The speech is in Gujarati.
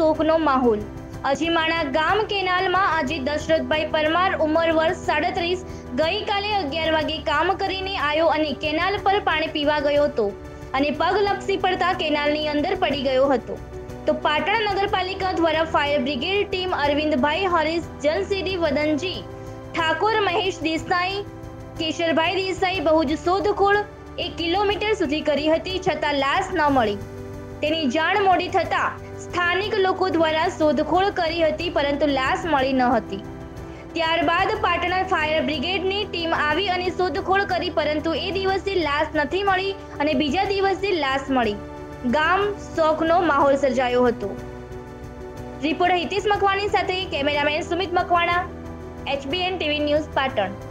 શોકનો માહોલ। અજીમાણા ગામ કેનાલમાં આજે દશરથભાઈ પરમાર ઉંમર વર્ષ 37 ગઈકાલે 11 વાગે કામ કરીને આવ્યો અને કેનાલ પર પાણી પીવા ગયો હતો અને પગ લપસી પડતા કેનાલની અંદર પડી ગયો હતો। તો પાટણ નગરપાલિકા દ્વારા fire brigade team Arvindbhai Harish જનસીડી વદનજી ઠાકોર મહેશ દેસાઈ કેશરભાઈ દેસાઈ બહુ જ શોધખોળ 1 કિલોમીટર સુધી કરી હતી, છતાં લાશ ન મળી। તેની જાણ મોડી થતા સ્થાનિક લોકો દ્વારા શોધખોળ કરી હતી, પરંતુ લાશ મળી ન હતી। ત્યારબાદ પાટણ ફાયર બ્રિગેડની ટીમ આવી અને શોધખોળ કરી, પરંતુ એ દિવસે લાશ નથી મળી અને બીજા દિવસે લાશ મળી। ગામ શોકનો માહોલ સર્જાયો હતો। રિપોર્ટર હિતેશ મકવાણી સાથે cameraman Sumit Makwana, HBN TV news Patan.